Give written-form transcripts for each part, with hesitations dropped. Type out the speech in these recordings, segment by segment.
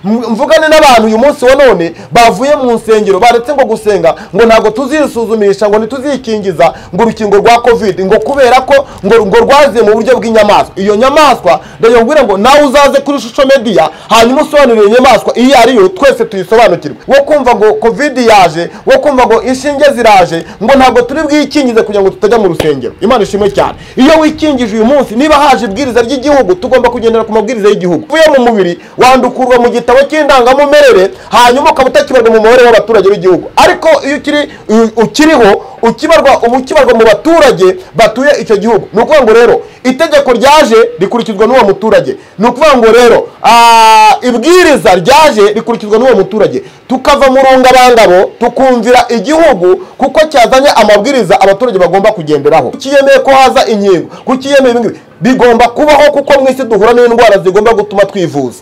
mvugane n'abantu uyu munsi wa none bavuye mu nsengero baretse ngo gusenga ngo ntago tuzisuzumisha ngo ntituzikingiza ngo urukingo rwa covid ngo kubera ko ngo rwaziye mu buryo bw'inyamaswa. Iyo nyamaswa ndayongwira ngo nawe uzaze kuri social media hanyuma usobanurire inyamaswa iyo ariyo twese tuyisobanukirwe. Wo kumva ngo covid yaje, wo kumva ngo inshinge ziraje ngo ntago turi bwikingize kugira ngo tutajya mu rusengero. Imana ishimwe cyane. Iyo wikingije uyu munsi niba haje ibwiriza ry'igihugu tugomba kugendera ku mabwiriza y'igihugu. Uvuye mu mubiri wandukurwa mu gitabo cy'indangamumerere hanyuma ukaba utakibarwa mu mubare w'abaturage b'igihugu. Ariko iyo ukiriho ukibarwa mu baturage batuye icyo gihugu. Ni ukuvuga ngo rero itegeko ryaje rikurikizwa n'uwo muturage. Ni ukuvuga ngo rero ibwiriza ryaje rikurikizwa n'uwo muturage. Tukava mu rungabangabo tukumvira igihugu kuko cyazanye amabwiriza abaturage bagomba kugenderaho. Kiyemeye ko haza inkingo, kukiyemeye ibingibi bigomba kubaho kuko mu isi duhura n'indwara zigomba gutuma twivuza.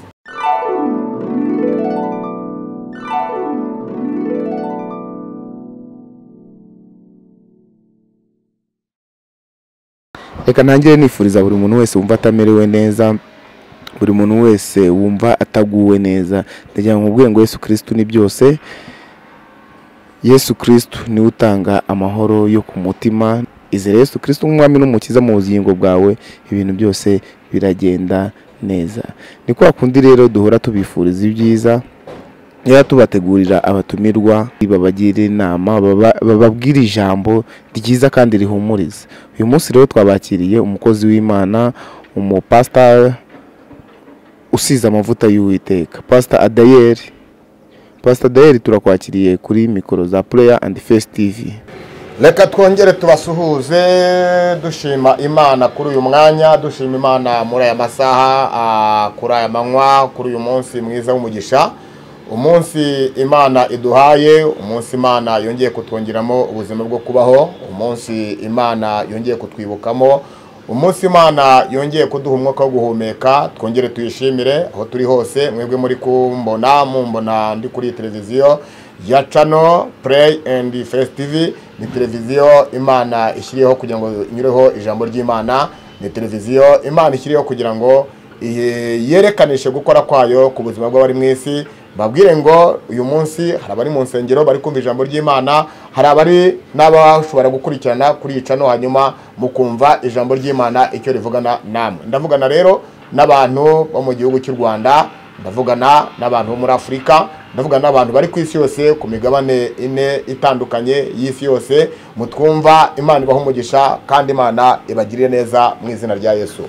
Reka ntangire nifuriza buri muntu wese wumva atamerewe neza, buri muntu wese wumva ataguwe neza, ndagira ngo nkubwire ngo Yesu Kristo ni byose. Yesu Kristo ni utanga amahoro yo ku mutima. Izere Yesu Kristo nk'umwami n'umukiza mu bugingo bwawe, ibintu byose biragenda neza. Ni kwa kundi rero duhora tubifuriza ibyiza, ya tubategurira abatumirwa babagira inama, bababwira ijambo ryiza kandi rihumuriza. Uyu munsi rero twabakiriye umukozi w'Imana, umupastor usize amavuta y'Uwiteka, Pastor Adiel. Pastor Adiel turakwakiriye kuri mikoro za Prayer and Face TV. Reka twongere tubasuhuze dushima Imana kuri uyu mwanya, dushima Imana muri aya masaha, kuri aya manywa, kuri uyu munsi mwiza w'umugisha. Umunsi Imana iduhaye, umunsi Imana yongeye kutwongeramo ubuzima bwo kubaho, umunsi Imana yongeye kutwibukamo, umunsi Imana yongeye kuduha umwuka wo guhumeka. Twongere tuyishimire aho turi hose. Mwebwe muri mumbona ndi kuri televiziyo ya channel Pray and Face TV. Ni televiziyo Imana ishyiriyeho kugira ngo inyureho ijambo ry'Imana. Ni televiziyo Imana ishyiriyeho kugira ngo yerekanishe gukora kwayo ku buzima bw'abari mu isi. Babwire ngo uyu munsi hari abari mu nsengero bari kumva ijambo ry'Imana, hari abari n'abashobora gukurikirana kuri icano hanyuma mukumva ijambo ry'Imana icyo rivugana namwe. Ndavugana rero n'abantu bo mu gihugu cy'u Rwanda, ndavugana n'abantu bo muri Afrika, ndavugana n'abantu bari ku isi yose ku migabane ine itandukanye y'isi yose. Mutwumva, Imana ibaho umugisha kandi Imana ibagirire neza mu izina rya Yesu.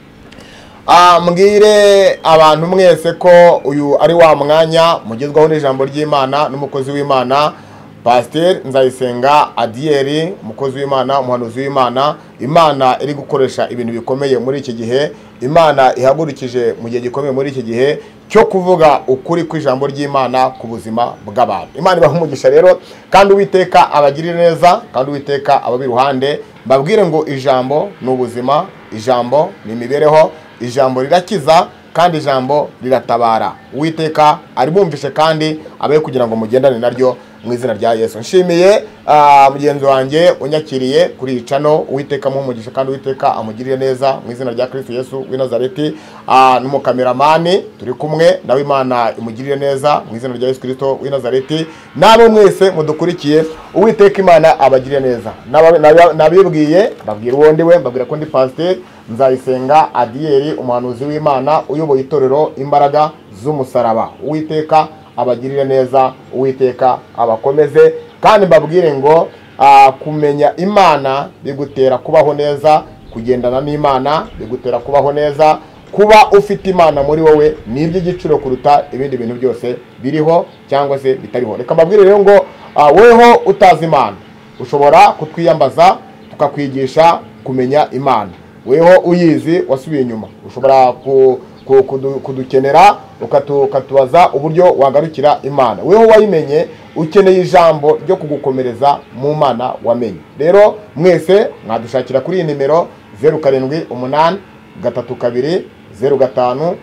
Mbwire abantu mwese ko uyu ari wa mwanya mugezwaho n'ijambo ry'Imana n'umukozi w'Imana Pastor Nzayisenga Adiel, umukozi w'Imana, umuhanuzi w'Imana. Imana iri gukoresha ibintu bikomeye muri iki gihe. Imana ihagurukije mu gihe gikomeye muri iki gihe cyo kuvuga ukuri kw'ijambo ry'Imana ku buzima bw'abantu. Imana ibaha umugisha rero kandi Uwiteka abagirire neza kandi Uwiteka ababiruhande. Mbabwire ngo ijambo ni ubuzima, ijambo ni imibereho, ijambo rirakiza kandi ijambo riratabara. Uwiteka ari bumvishe kandi abaye kugira ngo mugendane naryo mu izina rya Yesu. Nshimiye mugenzi wanjye unyakiriye kuri icano. Uwiteka muhumugisha kandi Uwiteka amugirire neza mu izina rya Kristo Yesu w'i Nazareti. N'umukameramani turi kumwe nawe, Imana imugirire neza mu izina rya Yesu Kristo w'i Nazareti. Namwe mwese mudukurikiye, Uwiteka Imana abagirire neza. Nabibwiye babwira uwo ndiwe, mbabwira ko ndi Pastor Nzayisenga Adiel, umuhanuzi w'Imana uyoboye itorero Imbaraga z'Umusaraba. Uwiteka abagirire neza, Uwiteka abakomeze kandi mbabwire ngo kumenya Imana bigutera kubaho neza, kugendana n'Imana bigutera kubaho neza. Kuba ufite Imana muri wowe ni iby'igiciro kuruta ibindi bintu byose biriho cyangwa se bitariho. Reka mbabwire rero ngo weho utazi Imana ushobora kutwiyambaza tukakwigisha kumenya Imana. Weho uyizi wasubiye inyuma ushobora kudukenera ukatubaza uburyo wagarukira Imana. Weho wayimenye ukeneye ijambo ryo kugukomereza mu Mana wamenye. Rero mwese mwadushakira kuri iyi nimero 078 32 05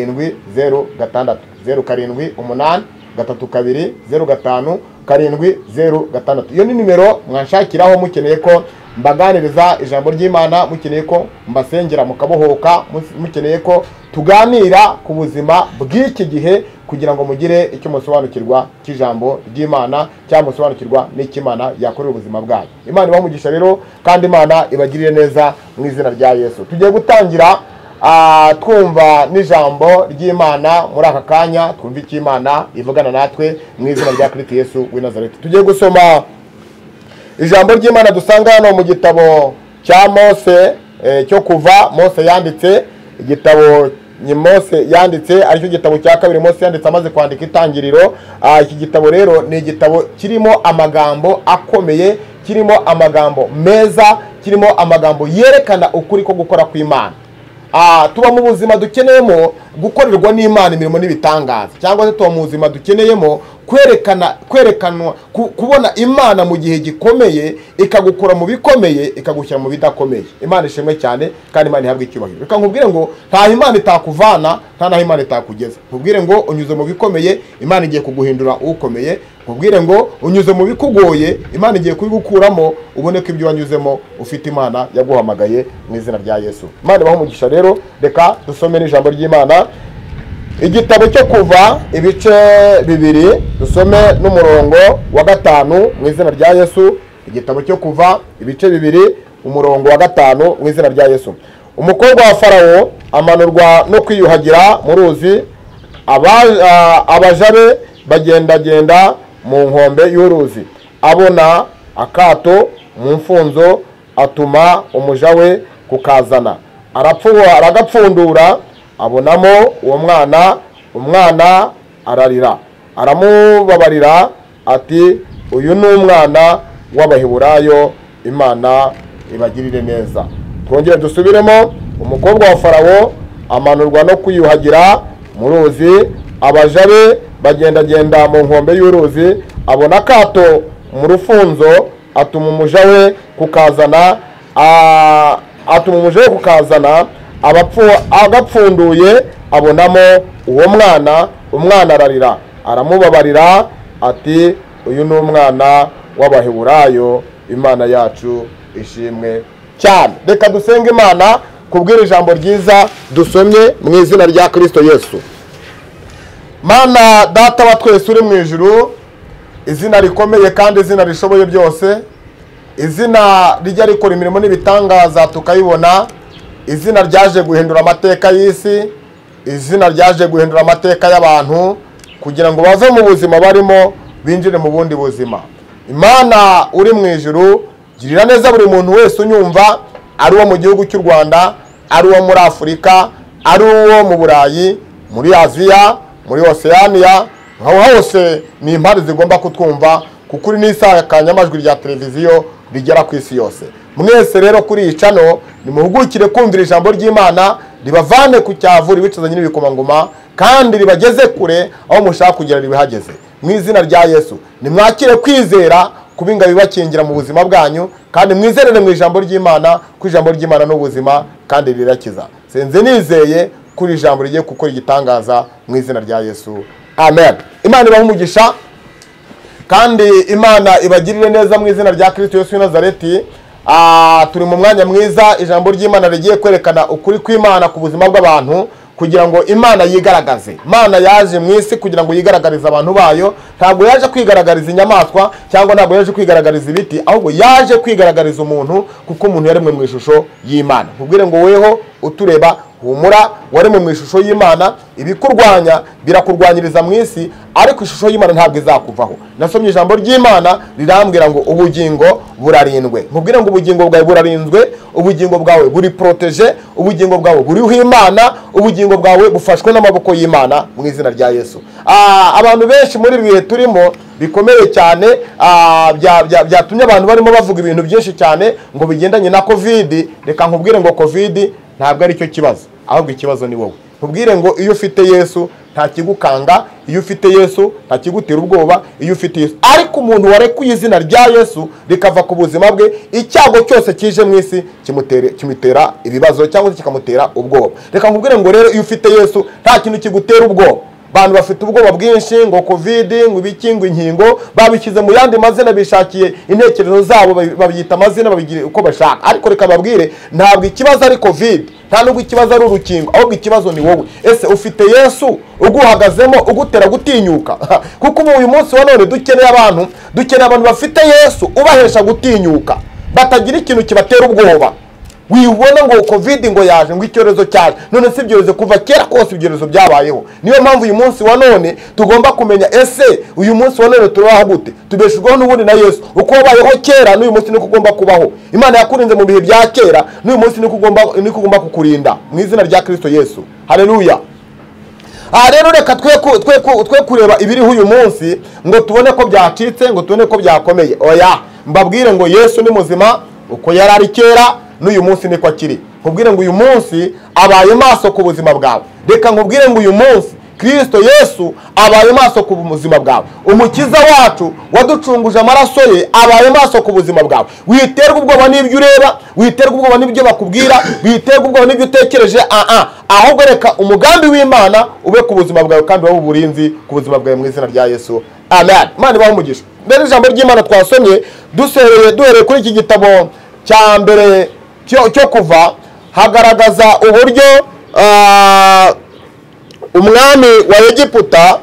706 078 32 05 706. Iyo ni nimero mwanshakiraho mukeneye ko mbaganiriza ijambo ry'Imana, mukeneye ko mbasengera mukabohoka, mukeneye ko tuganira ku buzima bw'iki gihe kugira ngo mugire icyo musobanukirwa cy'ijambo ry'Imana cyangwa musobanukirwa n'ikimana yakorera ubuzima bwayo. Imana ibamugisha rero kandi Imana ibagirire neza mu izina rya Yesu. Tugiye gutangira twumva n'ijambo ry'Imana muri aka kanya, twumva icyo Imana ivugana natwe mu izina rya Kristo Yesu w'i Nazareti. Tugiye gusoma ijambo ry'Imana dusanga hano mu gitabo cya Mose cyo kuva. Mose yanditse igitabo Mose yanditse aricyo gitabo cya kabiri Mose yanditse amaze kwandika Itangiriro. Iki gitabo rero ni igitabo kirimo amagambo akomeye, kirimo amagambo meza, kirimo amagambo yerekana ukuri ko gukora kw'Imana. Tuba mu buzima dukeneyemo gukorerwa n'Imana imirimo n'ibitangaza, cyangwa se tuba mu buzima dukeneyemo kwerekanwa kubona Imana mu gihe gikomeye, ikagukora mu bikomeye, ikagushyira mu bidakomeye. Imana ishimwe cyane kandi Imana ihabwe icyubahiro. Reka nkubwire ngo nta Imana itakuvana, nta naho Imana itakugeza. Nkubwire ngo unyuze mu bikomeye, Imana igiye kuguhindura ukomeye. Nkubwire ngo unyuze mu bikugoye, Imana igiye kubigukuramo, ubone ko ibyo wanyuzemo ufite Imana yaguhamagaye mu izina rya Yesu. Imana ibahe umugisha rero. Reka dusome n'ijambo ry'Imana, igitabo cyo kuva ibice 2, dusome n'umurongo wa 5 mu izina rya Yesu. Igitabo cyo kuva ibice 2 umurongo wa 5 mu izina rya Yesu. Umukobwa wa Farawo amanurwa no kwiyuhagira mu ruzi, abajabe bagendagenda mu nkombe y'uruzi, abona akato mu mfunzo, atuma umuja we kukazana, aragapfundura, abonamo uwo umwana ararira, aramubabarira ati uyu ni umwana w'Abaheburayo, Imana ibagirire neza. Twongere dusubiremo. Umukobwa wa Farawo amanurwa no kwiyuhagira mu ruzi, abajabe bagendagenda mu nkombe y'uruzi, abona akato mu rufunzo, atuma umuja we kukazana, agapfunduye, abonamo uwo umwana ararira, aramubabarira ati uyu ni umwana w'Abaheburayo, Imana yacu ishimwe cyane. Reka dusenge Imana kubwira ijambo ryiza dusomye mu izina rya Kristo Yesu. Mana data wa twese uri mu ijuru, izina rikomeye kandi izina rishoboye byose, izina rijya rikora imirimo n'ibitangaza tukayibona, izina ryaje guhindura amateka y'isi, izina ryaje guhindura amateka y'abantu kugira ngo bave mu buzima barimo binjire mu bundi buzima. Imana uri mu ijuru, girira neza buri muntu wese unyumva, ari uwo mu gihugu cy'u Rwanda, ari uwo muri Afurika, ari uwo mu Burayi, muri Aziya, muri Oceania, aho hose ni impande zigomba kutwumva, kuko uri n'isakanyamajwi rya televiziyo rigera ku isi yose. Mwese rero kuri iyi channel nimuhugukire kumvira ijambo ry'Imana, ribavane ku cyavu ribicazanye n'ibikomangoma, kandi ribageze kure aho mushaka kugera ribihageze. Mu izina rya Yesu nimwakire kwizera kubinga bibakingira mu buzima bwanyu, kandi mwizerere mu ijambo ry'Imana, ku ijambo ry'Imana n'ubuzima kandi rirakiza. Senze nizeye kuri ijambo rigiye gukora igitangaza mu izina rya Yesu. Amen. Imana ibahe umugisha kandi Imana ibagirire neza mu izina rya Kristo Yesu w'i Nazareti. Turi mu mwanya mwiza, ijambo ry'Imana rigiye kwerekana ukuri kw'Imana ku buzima bw'abantu, kugira ngo Imana yigaragaze. Imana yaje mu isi kugira ngo yigaragarize abantu bayo, ntabwo yaje kwigaragariza inyamaswa cyangwa ntabwo yaje kwigaragariza ibiti, ahubwo yaje kwigaragariza umuntu, kuko umuntu yaremwe mu ishusho y'Imana. Nkubwire ngo weho utureba, humura, waremwe mu ishusho y'Imana, ibikurwanya birakurwanyiriza mu isi, ariko ishusho y'Imana ntabwo izakuvaho. Nasomye ijambo ry'Imana rirambwira ngo ubugingo burarindwe. Nkubwire ngo ubugingo bwawe burarinzwe, ubugingo bwawe buri protege, ubugingo bwawe buriho Imana, ubugingo bwawe bufashwe n'amaboko y'Imana mu izina rya Yesu. Abantu benshi muri bihe turimo bikomeye cyane, byatumye abantu barimo bavuga ibintu byinshi cyane ngo bigendanye na COVID. Reka nkubwire ngo COVID ntabwo ari cyo kibazo, ahubwo ikibazo ni wowe. Nkubwire ngo iyo ufite Yesu nta kigukanga, iyo ufite Yesu nta kigutera ubwoba, iyo ufite Yesu. Ariko umuntu warekuye izina rya Yesu rikava ku buzima bwe, icyago cyose kije mu isi kimutera ibibazo cyangwa kikamutera ubwoba. Reka nkubwire ngo rero iyo ufite Yesu nta kintu kigutera ubwoba. abantu bafite ubwoba bwinshi ngo covid ngo ibiki ngo inkingo babishyize mu yandi mazina bishakiye intekerezo zabo babyita amazina babigira uko bashaka ariko reka babwire ntabwo ikibazo ari covid nta nubwo ikibazo ari urukingo ahubwo ikibazo ni wowe ese ufite Yesu uguhagazemo ugutera gutinyuka kuko uyu munsi wa none dukeneye abantu bafite Yesu ubahesha gutinyuka batagira ikintu kibatera ubwoba wibona ngo covid ngo yaje ngo icyorezo cyaje none si ibyorezo kuva kera kose ibyorezo byabayeho niyo mpamvu uyu munsi wa none tugomba kumenya ese uyu munsi wa none turaho gute tubeshejweho n'ubundi na Yesu uko wabayeho kera n'uyu munsi niko ugomba kubaho Imana yakurinze mu bihe bya kera n'uyu munsi niko ugomba kukurinda mu izina rya Kristo Yesu haleluya rero reka twe kureba ibiriho uyu munsi ngo tubone ko byacitse ngo tubone ko byakomeye oya mbabwire ngo Yesu ni muzima uko yari ari kera n'uyu munsi niko akiri nkubwire ngo uyu munsi abaye maso ku buzima bwawe reka nkubwire ngo uyu munsi Kristo Yesu abaye maso ku buzima bwawe umukiza wacu waducunguje amaraso ye abaye maso ku buzima bwawe witerwa ubwoba n'ibyo ureba witerwa ubwoba n'ibyo bakubwira witerwa ubwoba n'ibyo utekereje ahubwo reka umugambi w'Imana ube ku buzima bwawe kandi wawe uburinzi ku buzima bwawe mu izina rya Yesu amen Imana ibahe umugisha mbere ijambo ry'Imana twasomye duhereye kuri iki gitabo cya mbere cyo kuva hagaragaza uburyo umwami wa Egiputa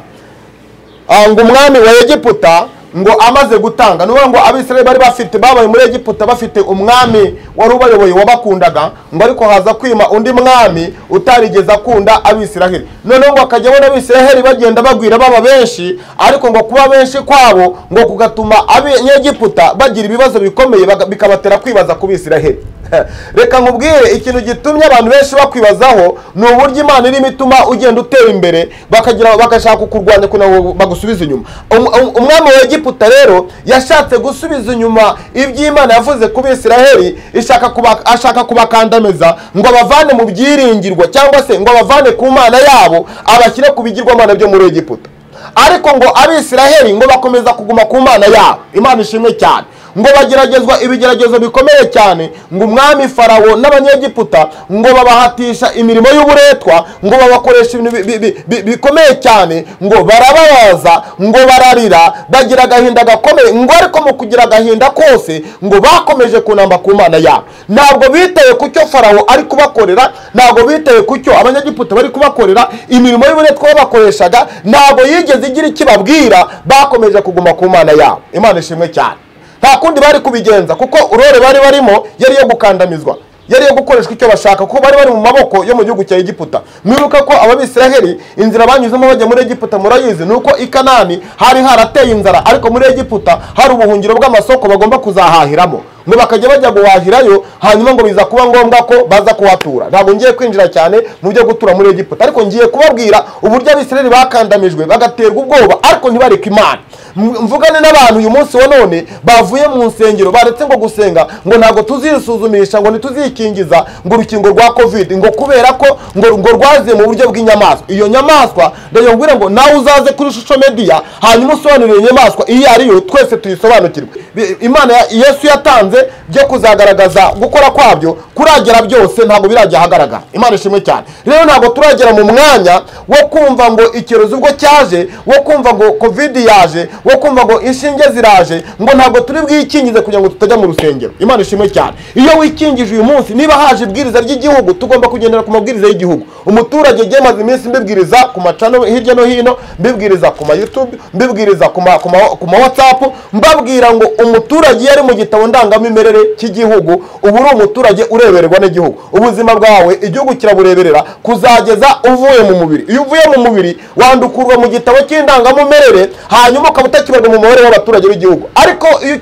ngo umwami wa Egiputa ngo amaze gutanga nuko ngo Abisirayeli bari babaye muri Egiputa bafite umwami wari ubayoboye wabakundaga ngo ariko haza kwima undi mwami utarigeze akunda Abisirayeli none ngo akajya abona Abisirayeli bagenda bagwira baba benshi ariko ngo kuba benshi kwabo ngo kugatuma Abanyegiputa bagira ibibazo bikomeye bikabatera kwibaza ku Bisirayeli reka nkubwire ikintu gitumye abantu benshi bakwibazaho ni uburyo Imana irimo ituma ugenda utera imbere bagashaka kukurwanya kugira bagusubize inyuma umwami wa Egiputa rero yashatse gusubiza inyuma iby'Imana yavuze ku Bisirayeli ashaka kubakandamiza ngo abavane mu byiringirwa cyangwa se ngo abavane ku Mana yabo abashyire ku bigirwamana byo muri Egiputa ariko ngo Abisirayeli ngo bakomeza kuguma ku Mana yabo Imana ishimwe cyane ngo bageragezwa ibigeragezo bikomeye cyane ngo umwami Farawo n'Abanyegiputa ngo babahatisha imirimo y'uburetwa ngo babakoresha ibintu bikomeye cyane ngo barababaza ngo bararira bagira agahinda gakomeye ngo ariko mu kugira agahinda kose ngo bakomeje kunamba ku Mana yabo ntabwo bitaye ku cyo Farawo ari kubakorera ntabwo bitaye ku cyo Abanyegiputa bari kubakorera imirimo y'uburetwa bakoreshaga ntabwo yigeze igira ikibabwira bakomeje kuguma ku Mana yabo Imana ishimwe cyane nta kundi bari kubigenza kuko urore bari barimo yari yo gukandamizwa yari yo gukoreshwa icyo bashaka kuko bari mu maboko yo mu gihugu cya Egiputa mwibuka ko Abisirayeli inzira banyuzemo bajya muri Egiputa murayizi nuko i Kanani hari harateye inzara ariko muri Egiputa hari ubuhungiro bw'amasoko bagomba kuzahahiramo ngo bakajya bajya guhahirayo hanyuma ngo biza kuba ngombwa ko baza kuhatura ntabwo ngiye kwinjira cyane mu byo gutura muri Egiputa ariko ngiye kubabwira uburyo Abisirayeli bakandamijwe bagaterwa ubwoba ariko ntibareke Imana mvugane n'abantu uyu munsi wa none bavuye mu nsengero baretse ngo gusenga ngo ntabwo tuzisuzumisha ngo ntituzikingiza ngo urukingo rwa covid ngo kubera ko ngo rwaziye mu buryo bw'inyamaswa iyo nyamaswa ndayongwira ngo nawe uzaze kuri social media hanyuma usobanurire inyamaswa iyo ariyo twese tuyisobanukirwe Imana Yesu yatanze byo kuzagaragaza gukora kwabyo kuragera byose ntabwo birajya hagaragara Imana ishimwe cyane rero ntabwo turagera mu mwanya wo kumva ngo icyorezo ubwo cyaje wo kumva ngo covid yaje wo kumva ngo inshinge ziraje ngo ntabwo turi bwikingize kugira ngo tutajya mu rusengero Imana ishimwe cyane iyo wikingije uyu munsi niba haje ibwiriza ry'igihugu tugomba kugendera ku mabwiriza y'igihugu umuturage yemaze iminsi mbibwiriza ku macano hirya no hino mbibwiriza ku ma YouTube mbibwiriza ku ma WhatsApp mbabwira ngo umuturage yari mu gitabo ndangamimerere cy'igihugu ubu uri umuturage urebererwa n'igihugu ubuzima bwawe igihugu kirabureberera kuzageza uvuye mu mubiri iyo uvuye mu mubiri wandukurwa mu gitabo cy'indangamumerere hanyuma ukabutakibarwa mu mubare w'abaturage b'igihugu ariko iyo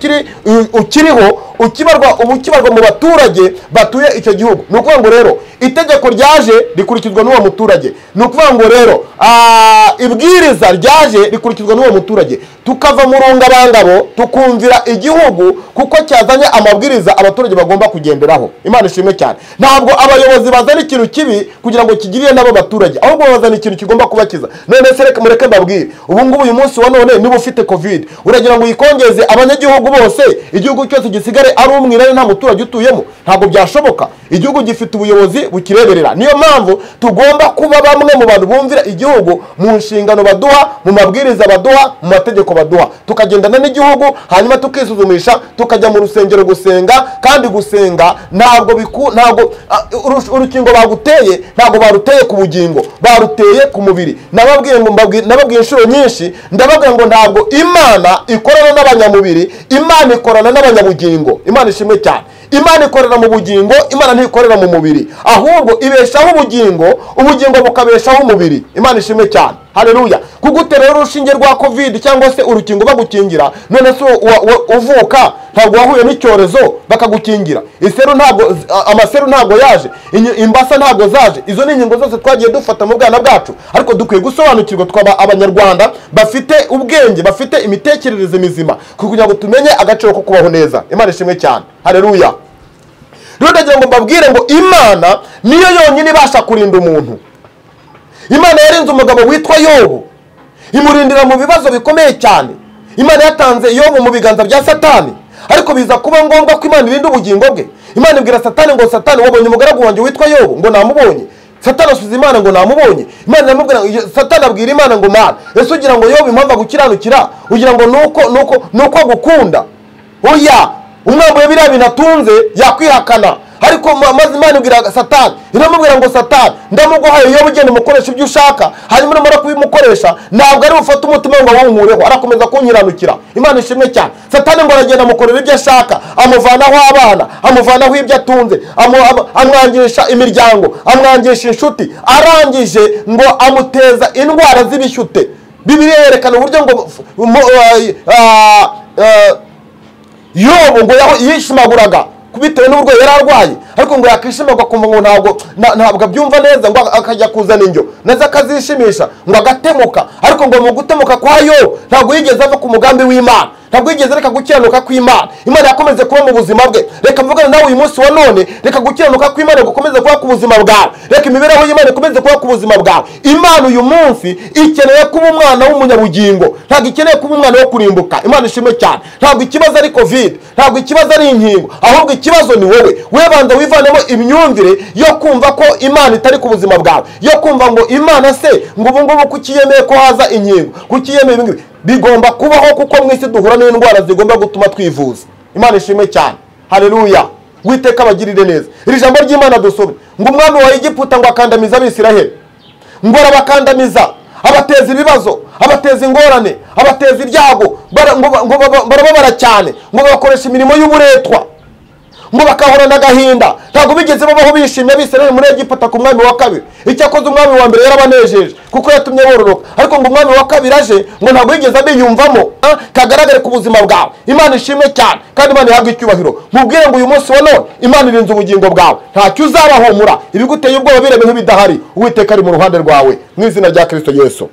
ukiriho ukibarwa mu baturage batuye icyo gihugu ni ukuvuga ngo rero itegeko ryaje rikurikizwa n'uwo muturage ni ukuvuga ngo rero ibwiriza ryaje rikurikizwa n'uwo muturage tukava mu rungabangabo tukumvira igihugu kuko cyazanye amabwiriza abaturage bagomba kugenderaho Imana ishimwe cyane ntabwo abayobozi bazana ikintu kibi kugira ngo kigirire nabo baturage ahubwo bazana ikintu kigomba kubakiza none se reka mureke mbabwire ubu ngubu uyu munsi wa none niba ufite covid uragira ngo yikongeze abanyagihugu bose igihugu cyose gisigare ari umwirare nta muturage utuyemo ntabwo byashoboka igihugu gifite ubuyobozi bukireberera niyo mpamvu tugomba kuba bamwe mu bantu bumvira igihugu igihugu mu nshingano baduha, mu mabwiriza baduha, mu mategeko baduha, tukagendana n'igihugu, hanyuma tukisuzumisha, tukajya mu rusengero gusenga. Kandi gusenga ntabwo urukingo baguteye ntabwo baruteye ku bugingo, baruteye ku mubiri. Nababwiye inshuro nyinshi, ndababwira ngo ntabwo Imana ikorana n'abanyamubiri, Imana ikorana n'abanyabugingo. Imana ishimwe cyane. Imana ikorera mu bugingo, Imana ntikorera mu mubiri, ahubwo ibeshaho ubugingo, ubugingo bukabeshaho umubiri. Imana ishimwe cyane. Haleluya. Kugutera urushinge rwa covid cyangwa se urukingo bagukingira, none se uvuka ntabwo wahuye n'icyorezo bakagukingira. Iseru ntabwo, amaseru ntabwo yaje, imbasa ntabwo zaje. Izo ni inkingo zose twagiye dufata mu bwana bwacu, ariko dukwiye gusobanukirwa twaba abanyarwanda bafite ubwenge, bafite imitekerereze mizima, kugira ngo tumenye agaciro ko kubaho neza. Imana ishimwe cyane. Haleluya. Rero ndagira ngo mbabwire ngo Imana niyo yonyine ibasha kurinda umuntu. Imana yarinze umugabo witwa Yobu, imurindira mu bibazo bikomeye cyane. Imana yatanze Yobu mu biganza bya Satani, ariko biza kuba ngombwa ko Imana irinda ubugingo bwe. Imana ibwira Satani ngo, Satani, wabonye umugaragu wanjye witwa Yobu? Ngo namubonye. Satani asubiza Imana ngo namubonye. Imana iramubwira, Satani abwira Imana ngo, Mana, ese ugira ngo Yobu impamvu agukiranukira ugira ngo nuko agukunda? Oya, umwambuye biriya bintu atunze yakwihakana. Ariko maze Imana ibwira Satani, iramubwira ngo, Satani, ndamuguhaye Yobu, ugende umukoresha ibyo ushaka, hanyuma namara kubimukoresha ntabwo ari bufate umutima ngo awunkureho, arakomeza kunkiranukira. Imana ishimwe cyane. Satani ngo aragenda amukorera ibyo ashaka, amuvanaho abana, amuvanaho ibyo atunze, amwangisha imiryango, amwangisha inshuti, arangije ngo amuteza indwara z'ibishyute. Bibiliya yerekana uburyo ngo Yobu ngo yishimaguraga kubitewe n'uburwayi yari arwaye, ariko ngo yakishimagwa kumva ngo ntabwo abyumva neza, ngo akajya kuzana indyo nazo akazishimisha, ngo agatemuka. Ariko ngo mu gutemuka kwa Yobu ntabwo yigeze ava ku mugambi w'Imana, ntabwo yigeze reka gukiranuka kw'Imana. Imana yakomeze kuba mu buzima bwe. Reka mvugane nawe uyu munsi wa none, reka gukiranuka kw'Imana gukomeze kuba ku buzima bwawe, reka imibereho y'Imana ikomeze kuba ku buzima bwawe. Imana uyu munsi ikeneye kuba umwana w'umunyabugingo, ntabwo ikeneye kuba umwana wo kurimbuka. Imana ishimwe cyane. Ntabwo ikibazo ari covid, ntabwo ikibazo ari inkingo, ahubwo ikibazo ni wowe. Wewe banza wivanemo imyumvire yo kumva ko Imana itari ku buzima bwawe, yo kumva ngo Imana se ngo ubu ngubu kukiyemeye ko haza inkingo, kukiyemeye ibingibi. Bigomba kubaho kuko mu isi duhura n'indwara zigomba gutuma twivuza. Imana ishimwe cyane. Haleluya. Witeka abagirire neza. Iri jambo ry'Imana dusome ngo umwami wa Egiputa ngo akandamiza Abisiraheli, ngo arabakandamiza, abateza ibibazo, abateza ingorane, abateza ibyago, barababara cyane, ngo bakoresha imirimo y'uburetwa, ngo bakahorana agahinda. Ntabwo bigeze babaho bishimye Abisiraheli muri Egiputa ku mwami wa kabiri. Icyakoze umwami wa mbere yarabanejeje kuko yatumye bororoka, ariko ngo umwami wa kabiri aje ngo ntabwo yigeze abiyumvamo kagaragare ku buzima bwawe. Imana ishimwe cyane kandi Imana ihabwa icyubahiro. Mubwire ngo uyu munsi wa none Imana irinze ubugingo bwawe, ntacyo uzabahumura, ibiguteye ubwoba birebe nk'ibidahari. Uwiteka ari mu ruhande rwawe mu izina rya Kristo Yesu.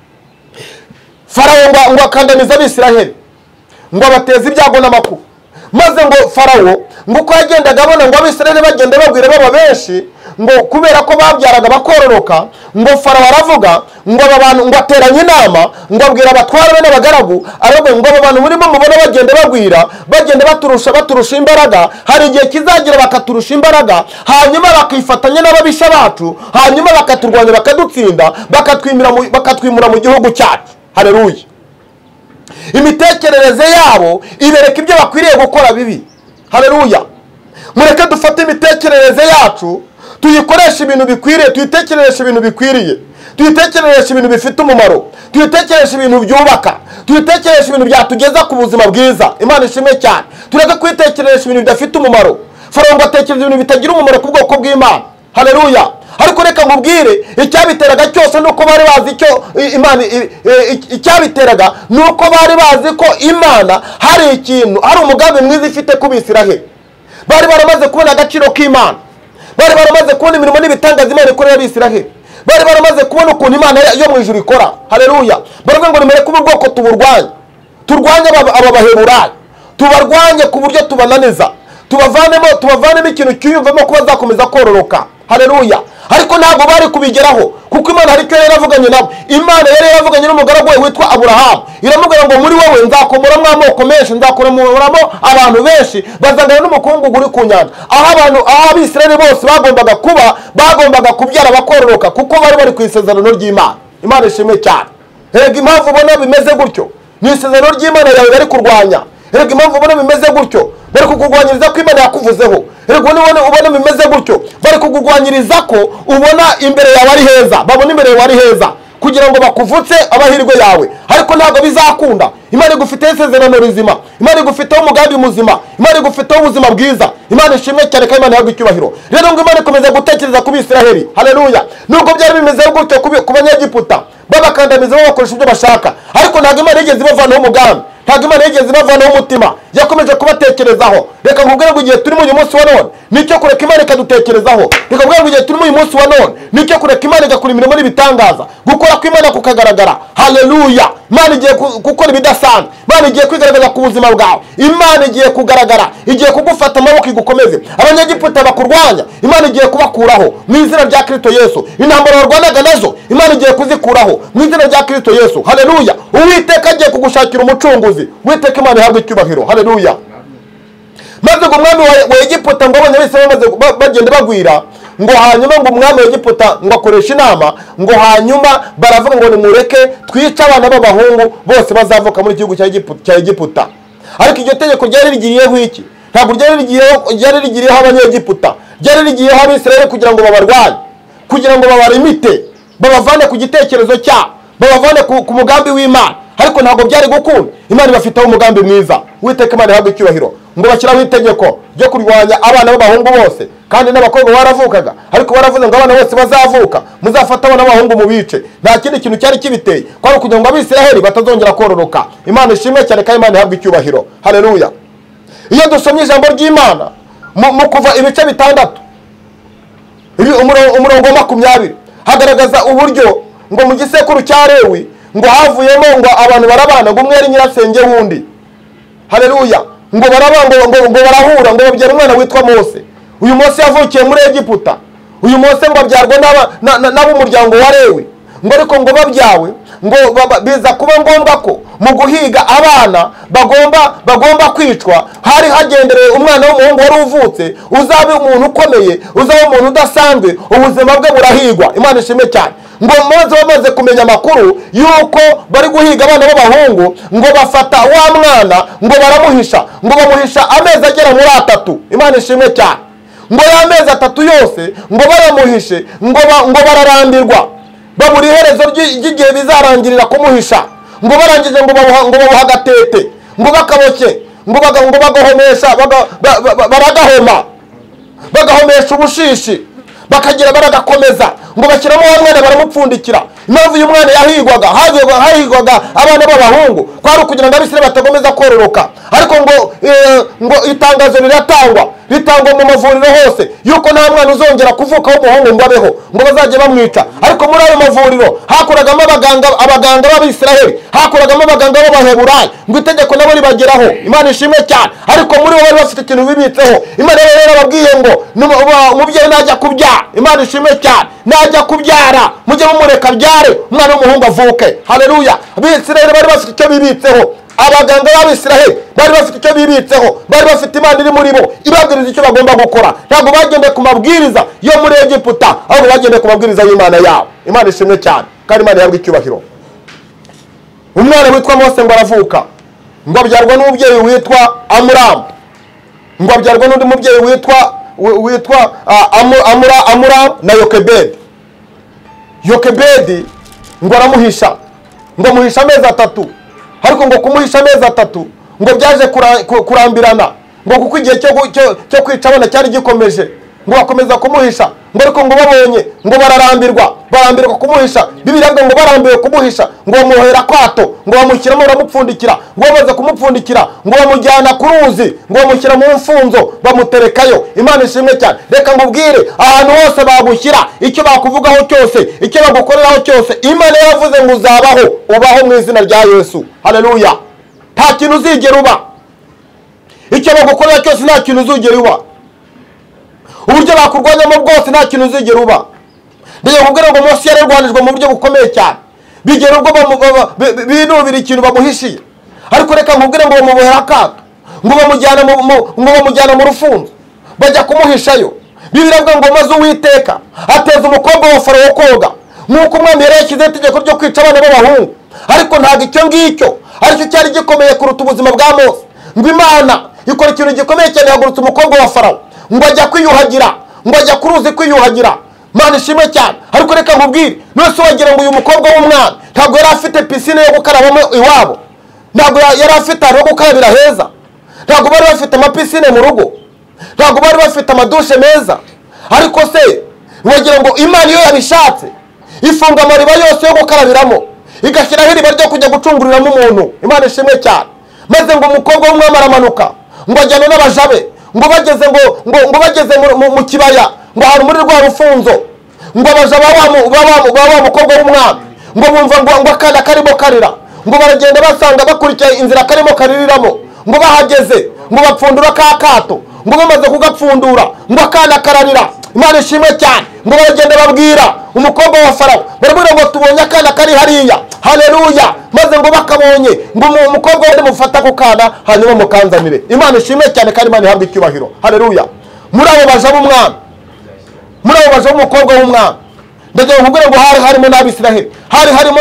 Farawo ngo akandamiza Abisiraheli, ngo abateza ibyago n'amakuba. Maze ngo Farawo ngo uko yagendaga abona ngo Abisiraheli bagenda bagwira baba benshi, ngo kubera ko babyaraga bakororoka, ngo Farawo aravuga ngo aba bantu, ngo ateranye inama, ngo abwira abatwara be n'abagaragu, aravuga ngo aba bantu murimo mubona bagenda bagwira, bagenda baturusha imbaraga, hari igihe kizagira bakaturusha imbaraga, hanyuma bakifatanya n'ababisha bacu, hanyuma bakaturwanya bakadutsinda, bakatwimura mu gihugu cyacu. Haleluya. Imitekerereze yabo ibereka ibyo bakwiriye gukora bibi. Haleluya. Mureke dufate imitekerereze yacu tuyikoresha ibintu bikwiriye, tuyitekereresha ibintu bikwiriye, tuyitekereresha ibintu bifite umumaro, tuyitekereresha ibintu byubaka, tuyitekereresha ibintu byatugeza ku buzima bwiza. Imana ishimwe cyane. Tureke kwitekereresha ibintu bidafite umumaro. Farawo ngo atekereza ibintu bitagira umumaro ku bwoko bw'Imana. Haleluya. Ariko reka nkubwire, icyabiteraga cyose nuko bari bazi icyo Imana, icyabiteraga nuko bari bazi ko Imana hari ikintu, hari umugambi mwiza ifite ku Bisiraheli. Bari baramaze kubona agaciro k'Imana, bari baramaze kubona imirimo n'ibitangaza Imana ikorera Abisiraheli, bari baramaze kubona ukuntu Imana yo mu ijuru ikora. Haleluya. Baravuga ngo nimere kuba ubwoko tuburwanye, turwanye aba Baheburayo, tubarwanye ku buryo tubananiza, tubavanemo ikintu cyiyumvamo ko bazakomeza kororoka. Haleluya. Ariko ntabwo bari kubigeraho kuko Imana hari icyo yaravuganye nabo. Imana yari yaravuganye n'umugaragu we witwa Aburahamu, iramubwira ngo muri wowe nzakomoramo amoko menshi, nzakomoramo abantu benshi, bazangana n'umukungugu uri ku nyanja. Aho Abisiraheli bose bagombaga kubyara bakororoka kuko bari ku isezerano ry'Imana. Imana ishimwe cyane. Erega impamvu ubona bimeze gutyo ni isezerano ry'Imana yawe bari kurwanya. Erega impamvu ubona bimeze gutyo bari kugurwanyiriza ko Imana yakuvuzeho. Erega ubona bimeze gutyo bari kugurwanyiriza ko ubona imbere yawe ari heza, babona imbere yawe ari heza kugira ngo bakuvutse abahirwe yawe, ariko ntabwo bizakunda. Imana igufiteho isezerano rizima, Imana igufiteho umugambi muzima, Imana igufiteho ubuzima bwiza. Imana ishimwe cyane kandi Imana ihabwe icyubahiro. Rero ngo Imana ikomeza gutekereza ku Bisiraheli. Haleluya. Nubwo byari bimeze gutyo ku Banyegiputa babakandamiza bakoresha ibyo bashaka, ariko ntabwo Imana yigeze ibavanaho umugambi, ntabwo Imana yigeze ibavanaho umutima, yakomeje kubatekerezaho. Reka nkubwire ngo igihe turimo uyu munsi wa none nicyo kureka Imana ikadutekerezaho. Reka nkubwire ngo igihe turimo uyu munsi wa none nicyo kureka Imana igakora imirimo n'ibitangaza, gukora kw'Imana kukagaragara. Haleluya. Imana igiye gukora ibidasanzwe, Imana igiye kwigaragaza ku buzima bwawe, Imana igiye kugaragara, igiye kugufata amaboko igukomeze. Abanyegiputa bakurwanya, Imana igiye kubakuraho mu izina rya Kristo Yesu. Intambara warwanaga nazo Imana igiye kuzikuraho mu izina rya Kristo Yesu. Haleluya. Uwiteka agiye kugushakira umucunguzi. Uwiteka Imana ihabwe icyubahiro. Haleluya. Maze ngo umwami wa Egiputa ngo abonye bose bamaze bagenda bagwira, ngo hanyuma ngo umwami wa Egiputa ngo akoresha inama, ngo hanyuma baravuga ngo nimureke twice abana b'abahungu bose bazavuka muri igihugu cya Egiputa. Ariko iryo tegeko ryari rigiriyeho iki? Ntabwo ryari rigiriyeho Abanyegiputa, ryari rigiriyeho Abisirayeli kugira ngo babarwanye, kugira ngo babarimite, babavane ku gitekerezo cyabo, babavane ku mugambi w'Imana. Ariko ntabwo byari gukunda. Imana ibafiteho umugambi mwiza. Uwiteka Imana ihabwe icyubahiro. Ngo bashyiraho itegeko ryo kurwanya abana b'abahungu bose, kandi n'abakobwa baravukaga, ariko baravuze ngo abana bose bazavuka muzafata abana b'abahungu mu bice. Nta kindi kintu cyari kibiteye, kwari kugira ngo Abisirayeli batazongera kororoka. Imana ishimwe cyane kandi Imana ihabwe icyubahiro. Haleluya. Iyo dusomye ijambo ry'Imana mu kuva ibice 6 umurongo wa 20 hagaragaza uburyo ngo mu gisekuru cya Lewi ngo havuyemo ngo abantu barabana, ngo umwe ari nyirasenge wundi. Haleluya. Ngo barahura ngo babyara umwana witwa Mose. Uyu Mose yavukiye muri Egiputa. Uyu Mose ngo abyarwa n'ab'umuryango wa Lewi. Ngo ariko ngo babyawe ngo biza kuba ngombwa ko mu guhiga abana bagomba kwicwa hari hagendereye umwana w'umuhungu wari uvutse, uzabe umuntu ukomeye, uzabe umuntu udasanzwe, ubuzima bwe burahigwa. Imana ishimwe cyane. Ngo Mose bamaze kumenya amakuru yuko bari guhiga abana b'abahungu, ngo bafata wa mwana ngo baramuhisha, ngo bamuhisha amezi agera muri 3. Imana ishimwe cyane. Ngo ya mezi 3 yose ngo baramuhishe, ngo bararambirwa, baburi iherezo ry'igihe bizarangirira kumuhisha. Ngo barangije ngo babuha agatete, ngo bakaboke, ngo bagahomesha, baragahoma, bagahomesha ubushishi, bakagira baragakomeza, ngo bashyiramo wa mwana baramupfundikira. Impamvu uyu mwana yahigwaga abana b'abahungu kwari ukugira ngo Abisirayeli batakomeza kororoka. Ariko ngo itangazo ritangwa mu mavuriro hose yuko nta mwana uzongera kuvuka w'umuhungu ngo abeho, ngo bazajye bamwica. Ariko muri ayo mavuriro hakuragamo abaganga b'Abisirayeli, hakuragamo abaganga b'Abaheburayi, ngo itegeko nabo ribageraho. Imana ishimwe cyane. Ariko muri bo bari bafite ikintu bibitseho. Imana rero yarababwiye ngo umubyeyi najya kubyara, Imana ishimwe cyane, najya kubyara mujye mumureka byare umwana w'umuhungu avuke. Haleluya. Abisirayeli bari bafite icyo bibitseho, abaganga b'Abisirayeli bari bafite icyo bibitseho, bari bafite Imana iri muri bo ibabwiriza icyo bagomba gukora. Ntabwo bagendeye ku mabwiriza yo muri Egiputa, ahubwo bagendeye ku mabwiriza y'Imana yabo. Imana ishimwe cyane kandi Imana ihabwe icyubahiro. Umwana witwa Mose ngo aravuka, ngo abyarwa n'umubyeyi witwa Amuramu, ngo abyarwa n'undi mubyeyi witwa Amuramu na Yokebedi. Yokebedi ngo aramuhisha, ngo amuhisha amezi 3. Ariko ngo kumuhisha amezi 3 ngo byaje kurambirana, ngo kuko igihe cyo kwica abana cyari gikomeje, ngo bakomeza kumuhisha. Ngo ariko ngo babonye ngo bararambirwa kumuhisha. Bibiliya ngo barambiwe kumuhisha, ngo bamuhera kwato, ngo bamushyiramo baramupfundikira. Ngo bamaze kumupfundikira ngo bamujyana ku ruzi, ngo bamushyira mu mfunzo bamuterekayo. Imana ishimwe cyane. Reka ngubwire, ahantu hose bagushyira, icyo bakuvugaho cyose, icyo bagukoreraho cyose, Imana yavuze ngo ubaho mu izina rya Yesu. Haleluya. Nta kintu uzigera uba, icyo bagukorera cyose nta kintu uzigera uba, uburyo bakurwanyamo bwose nta kintu uzigera uba. Ndiye kubwira ngo Mose yararwanijwe mu buryo bukomeye cyane, bigera ubwo binubira ikintu bamuhishiye. Ariko reka nkubwire ngo bamubohera akato, ngo bamujyana mu rufunzo, bajya kumuhishayo. Bibiliya ngo maze Uwiteka ateza umukobwa wa Farawo koga, nk'uko umwami yari yashyizeho itegeko ryo kwica abana b'abahungu, ariko ntabwo icyo ngicyo aricyo cyari gikomeye kuruta ubuzima bwa Mose. Ngo Imana ikora ikintu gikomeye cyane, yahagurutse umukobwa wa Farawo ngo ajya kwiyuhagira, ngo ajya ku ruzi kwiyuhagira. Imana ishimwe cyane. Ariko reka nkubwire, nose wagira ngo uyu mukobwa w'umwami ntabwo yari afite pisine yo gukarabamo iwabo, ntabwo yari afite aho gukarabira heza, ntabwo bari bafite amapisine mu rugo, ntabwo bari bafite amadushe meza. Ariko se wagira ngo Imana iyo yabishatse ifunga amariba yose yo gukarabiramo, igashyiraho iriba ryo kujya gucunguriramo umuntu. Imana ishimwe cyane. Maze ngo umukobwa w'umwami aramanuka ngo ajyane n'abajabe, ngo bageze mu kibaya, ngo hari muri rwa rufunzo, ngo abaja ba mukobwa w'umwami ngo bumva ngo akana karimo karira, ngo baragenda basanga bakurikiye inzira karimo kaririramo, ngo bahageze ngo bapfundura ka kato, ngo bamaze kugapfundura ngo akana kararira. Imana ishimwe cyane. Ngo baragenda babwira umukobwa wa Farawo, barabwira ngo tubonye akana kari hariya. Haleluya. Maze ngo bakabonye ngo umukobwa wende mufata ku kana hanyuma mukanzanire. Imana ishimwe cyane kandi Imana ihabwa icyubahiro. Haleluya. Muri abo baje b'umwami, muri abo baje b'umukobwa w'umwami, ndagira nkubwire ngo hari harimo n'Abisiraheli, hari harimo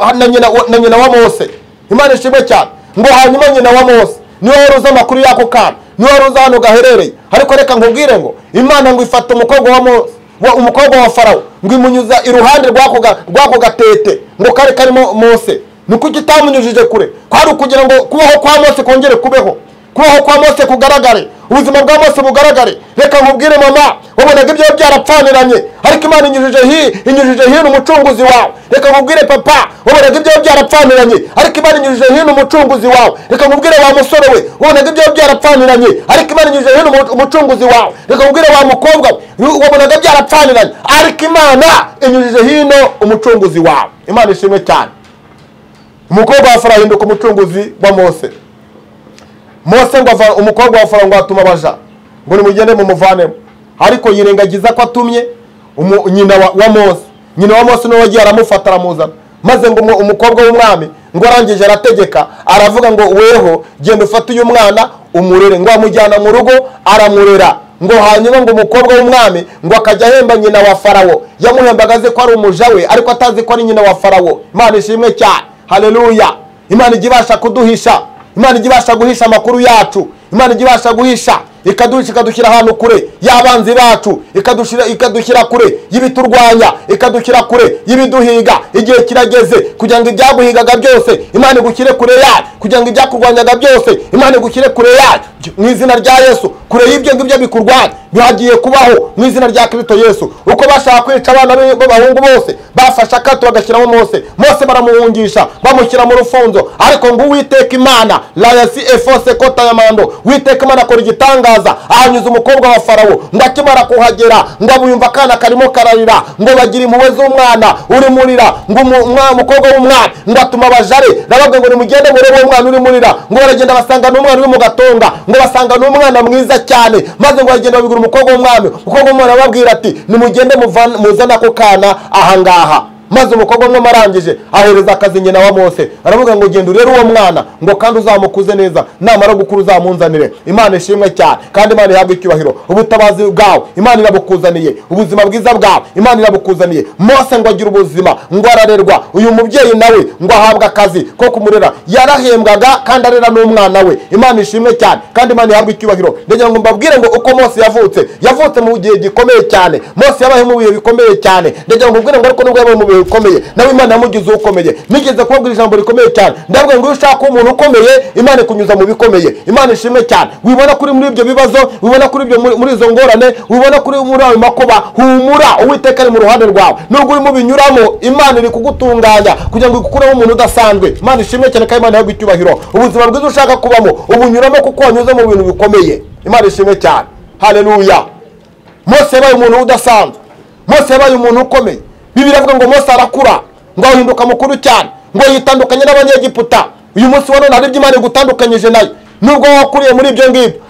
na nyina wa Mose. Imana ishimwe cyane. Ngo hanyuma nyina wa Mose niwe waruza amakuru y'ako kana, niwe waruza hano gaherereye. Ariko reka nkubwire ngo Imana ngo ifata umukobwa wa Mose, umukobwa wa Farawo, ngo imunyuza iruhande rwako gatete ngo kare karimo Mose. Nuko kitamunyujije kure, kwari ukugira ngo kubaho kwa Mose kongere kubeho, kubaho kwa Mose kugaragare, ubuzima bwa Mose bugaragare. Reka nkubwire mama, wabonaga ibyo byarapfaniranye, ariko Imana inyujije hino umucunguzi wawe. Reka nkubwire papa, wabonaga ibyo byarapfaniranye, ariko Imana inyujije hino umucunguzi wawe. Reka nkubwire wa musore we, wabonaga ibyo byarapfaniranye, ariko Imana inyujije hino umucunguzi wawe. Reka nkubwire wa mukobwa we, wabonaga byarapfaniranye, ariko Imana inyujije hino umucunguzi wawe. Imana ishimwe cyane. Umukobwa wa Farawo ahinduka umucunguzi wa Mose. Mose ngo umukobwa wa Farawo ngo atuma abaja ngo nimugende mumuvanemo, ariko yirengagiza ko atumye nyina wa Mose. Nyina wa Mose niwe wagiye aramufata aramuzana. Maze ngo umukobwa w'umwami ngo arangije arategeka, aravuga ngo weho genda ufate uyu mwana umurere. Ngo amujyana mu rugo aramurera. Ngo hanyuma ngo umukobwa w'umwami ngo akajya ahemba nyina wa Farawo. Yamuhembaga azi ko ari umuja we, ariko atazi ko ari nyina wa Farawo. Imana ishimwe cyane. Haleluya. Imana igibasha kuduhisha, Imana igibasha guhisha amakuru yacu, Imana igibasha guhisha ikadushyira ahantu kure y'abanzi bacu, ikadushyira kure y'ibiturwanya, ikadushyira kure y'ibiduhiga. Igihe kirageze kugira ngo ibyaguhigaga byose Imana igushyire kure yacu, kugira ngo ibyakurwanyaga byose Imana igushyire kure yacu mu izina rya Yesu. Kure y'ibyo ngibyo bikurwanya bihagiye kubaho mu izina rya Kristo Yesu. Uko bashaka kwica abana b'abahungu bose, bafashe akato bagashyiramo Mose. Mose baramuhungisha bamushyira mu rufunzo, ariko ngo Uwiteka Imana la yasi efose kota yamando, Uwiteka Imana akora igitangaza, ahanyuza umukobwa wa Farawo. Ngo akimara kuhagera ngo abumva akana karimo kararira, ngo bagira impuhwe z'umwana uri murira. Ngo umukobwa w'umwana ngo atuma abajare, nababwe ngo nimugende murebe umwana uri murira. Ngo baragenda basanga n'umwana uri mu gatonga, ngo basanga n'umwana mwiza cyane. Maze ngo bagenda babigura umukobwa w'umwami. Umukobwa w'umwana arababwira ati nimugende muzana ako kana ahangaha. Maze umukobwa w'umwami arangije ahereza akazi nyina wa Mose, aravuga ngo genda urere uwo mwana, ngo kandi uzamukuze neza, namara gukura uzamunzanire. Imana ishimwe cyane kandi Imana ihabwa icyubahiro. Ubutabazi bwawe Imana irabukuzaniye, ubuzima bwiza bwawe Imana irabukuzaniye. Mose ngo agira ubuzima, ngo ararerwa. Uyu mubyeyi nawe ngo ahabwa akazi ko kumurera, yarahembwaga kandi arera n'umwana we. Imana ishimwe cyane kandi Imana ihabwa icyubahiro. Ndagira ngo mbabwire ngo uko Mose yavutse mu gihe gikomeye cyane. Mose yabaye mu bihe bikomeye cyane. Ndagira ngo mbabwire ngo ariko nubwo yabaye mu bihe bikomeye, nawe Imana yamugize ukomeye. Nigeze kubabwira ijambo rikomeye cyane, ndavuga ngo iyo ushaka umuntu ukomeye Imana ikunyuza mu bikomeye. Imana ishimwe cyane. Wibona kuri muri ibyo bibazo, wibona kuri ibyo muri izo ngorane, wibona kuri muri ayo makuba, humura, Uwiteka ari mu ruhande rwawe. Nubwo uri mu binyuramo, Imana iri kugutunganya kugira ngo ikureho umuntu udasanzwe. Imana ishimwe cyane kandi Imana ihabwa icyubahiro. Ubuzima bwiza ushaka kubamo ubunyuramo kuko wanyuze mu bintu bikomeye. Imana ishimwe cyane. Haleluya. Mose yabaye umuntu udasanzwe, Mose yabaye umuntu ukomeye. Bibiliya ivuga ngo Mose arakura, ngo ahinduka mukuru cyane, ngo yitandukanye n'Abanyegiputa. Uyu munsi wa none hari ibyo Imana igutandukanyije nayo. Nubwo wakuriye muri ibyo ngibyo,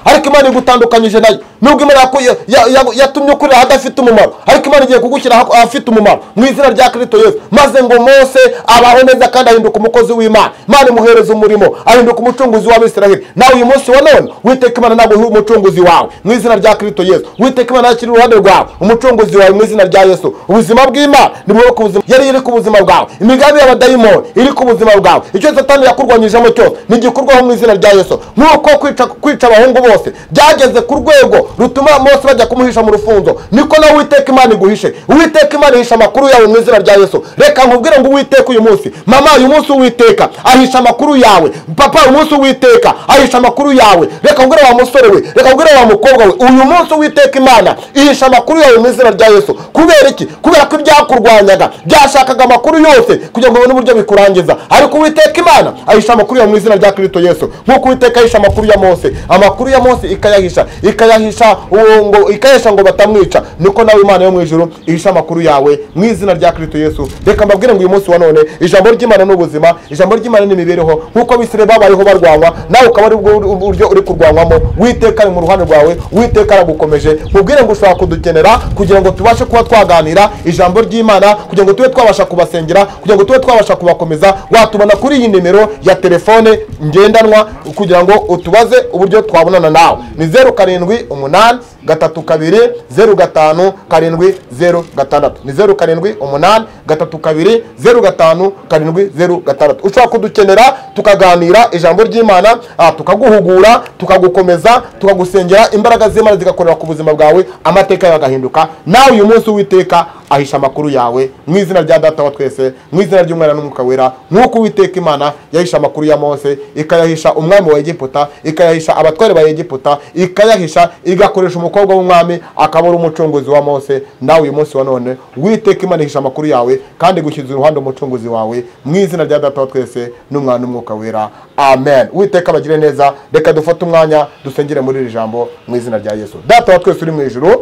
ariko Imana igutandukanyije nayo. Nubwo Imana yatumye ukuri hadafite umumaro, ariko Imana igiye kugushyira ahafite umumaro mu izina rya Kristo Yesu. Maze ngo Mose abaho neza kandi ahinduka umukozi w'Imana. Imana imuhereza umurimo, ahinduka umucunguzi w'Abisiraheli. Nawe uyu munsi wa none Uwiteka Imana naguhe umucunguzi wawe mu izina rya Kristo Yesu. Uwiteka Imana yakiri uruhande rwawe, umucunguzi wawe mu izina rya Yesu. Ubuzima bw'Imana ni bwo ku buzima yari iri ku buzima bwawe, imigambi y'abadayimoni iri ku buzima bwawe, icyo Satani yakurwanyijemo cyose nigikurwaho mu izina rya Yesu. Nk'uko kwica abahungu bose byageze ku rwego rutuma Mose bajya kumuhisha mu rufunzo, niko nawe Uwiteka Imana iguhishe. Uwiteka Imana ihisha amakuru yawe mu izina rya Yesu. Reka nkubwire ngo Uwiteka uyu munsi, mama uyu munsi Uwiteka ahisha amakuru yawe, papa uyu munsi Uwiteka ahisha amakuru yawe. Reka nkubwire wa musore we, reka nkubwire wa mukobwa we, uyu munsi Uwiteka Imana ihisha amakuru yawe mu izina rya Yesu. Kubera iki? Kubera ko ibyakurwanyaga byashakaga amakuru yose kugira ngo ubone uburyo bikurangiza, ariko Uwiteka Imana ahisha amakuru yawe mu izina rya Kristo Yesu. Nk'uko Uwiteka ahisha amakuru ya Mose, amakuru ya Mose ikayahisha ngo batamwica, niko nawe Imana yo mu ijuru ihisha amakuru yawe mu izina rya Kristo Yesu. Reka mbabwire ngo uyu munsi wa none ijambo ry'Imana n'ubuzima, ijambo ry'Imana n'imibereho. Nk'uko Abisirayeli babayeho barwanwa, nawe ukaba ari uburyo uri kurwanwamo. Uwiteka ari mu ruhande rwawe, Uwiteka aragukomeje. Mubwire ngo ushobora kudukenera kugira ngo tubashe kuba twaganira ijambo ry'Imana, kugira ngo tube twabasha kubasengera, kugira ngo tube twabasha kubakomeza. Watubona kuri iyi nimero ya telefone ngendanwa kugira ngo utubaze uburyo twabonana nawe. Ni 0788 32 05 706, ni 0788 32 05 706. Ushobora kudukenera tukaganira ijambo ry'Imana, tukaguhugura, tukagukomeza, tukagusengera, imbaraga z'Imana zigakorera ku buzima bwawe, amateka yagahinduka. Nawe uyu munsi Uwiteka ahisha amakuru yawe mu izina rya Data wa twese, mu izina ry'Umwana n'Umwuka wera. Nk'uko Uwiteka Imana yahisha amakuru ya Mose, ikayahisha umwami wa Egiputa, ikayahisha abatware ba Egiputa, ikayahisha igakoresha umukobwa w'umwami akabura umucunguzi wa Mose. Nawe uyu munsi wa none Uwiteka Imana ihisha amakuru yawe kandi gushyize uruhande umucunguzi wawe mu izina rya Data wa twese n'Umwana n'Umwuka wera. Amen. Uwiteka bagire neza. Reka dufate umwanya dusengere muri iri jambo mu izina rya Yesu. Data wa twese uri mu ijuru,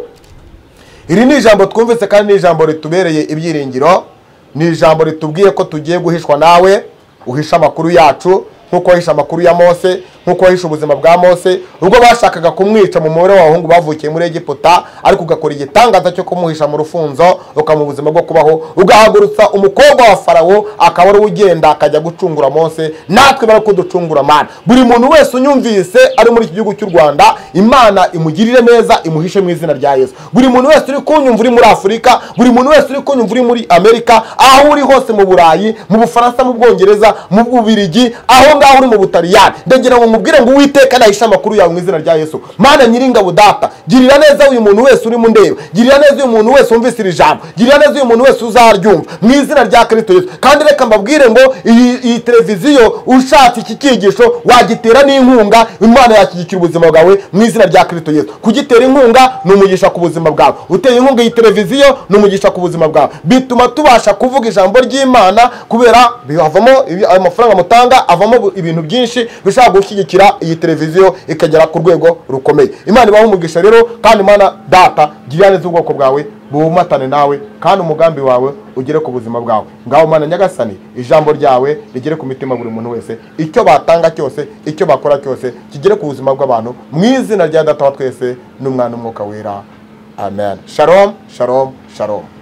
iri ni ijambo twumvise kandi ni ijambo ritubereye ibyiringiro, ni ijambo ritubwiye ko tugiye guhishwa nawe, uhisha amakuru yacu nk'uko wahisha amakuru ya Mose, nk'uko wahisha ubuzima bwa Mose ubwo bashakaga kumwica mu mubare w'abahungu bavukiye muri Egiputa, ariko ugakora igitangaza cyo kumuhisha mu rufunzo, ukamuha ubuzima bwo kubaho, ugahagurutsa umukobwa wa Farawo akaba ari ugenda akajya gucungura Mose. Natwe bari kuducungura Mana. Buri muntu wese unyumvise ari muri iki gihugu cy'u Rwanda, Imana imugirire neza, imuhishe mu izina rya Yesu. Buri muntu wese uri kunyumva uri muri Afurika, buri muntu wese uri kunyumva uri muri Amerika, aho uri hose, mu Burayi, mu Bufaransa, mu Bwongereza, mu Bubiligi, aho ngaho uri mu Butaliyani, ndagira ngo mubwire ngo Uwiteka nahisha amakuru yawe mu izina rya Yesu. Mana Nyiringabo Data, girira neza uyu muntu wese uri mu ndeba, girira neza uyu muntu wese wumvise iri jambo, girira neza uyu muntu wese uzaryumva mu izina rya Kristo Yesu. Kandi reka mbabwire ngo iyi televiziyo ushatse iki cyigisho wagitera n'inkunga, Imana yakigikira ubuzima bwawe mu izina rya Kristo Yesu. Kugitera inkunga ni umugisha ku buzima bwawe, uteye inkunga iyi televiziyo ni umugisha ku buzima bwawe, bituma tubasha kuvuga ijambo ry'Imana, kubera bivamo amafaranga mutanga, avamo ibintu byinshi bishaka gushyigikira iyi televiziyo ikagera ku rwego rukomeye. Imana ibaho umugisha rero, kandi Imana Data girira neza ubwoko bwawe, bumatane nawe, kandi umugambi wawe ugere ku buzima bwawe. Ngaho Mana Nyagasani, ijambo ryawe rigere ku mitima buri muntu wese, icyo batanga cyose, icyo bakora cyose kigere ku buzima bw'abantu, mu izina rya Data wa twese n'Umwana n'Umwuka wera. Amen. Shalom, shalom, shalom.